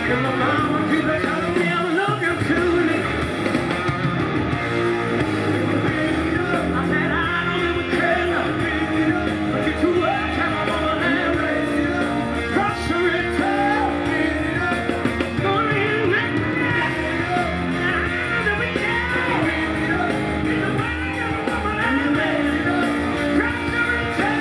And my mama keep telling me I'm looking too late. I said I don't even care now. But get to work, tell my mama and raise it up. Pressure it up. Gonna hit me. I don't even care. In the way of a woman and raise it up. Pressure it up.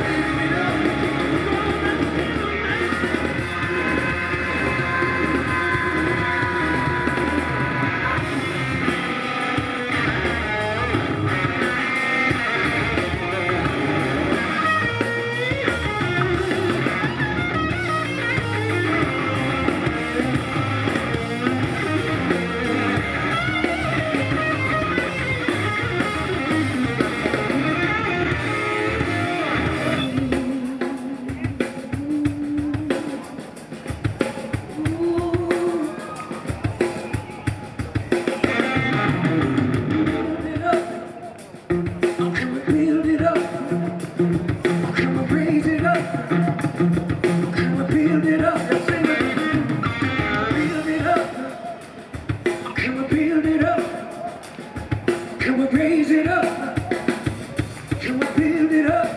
Build it up. Can we raise it up? Can we build it up? Sing it. Build it up. Can we build it up? Can we raise it up? Can we build it up?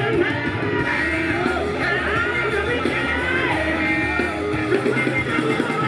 We'll be right back.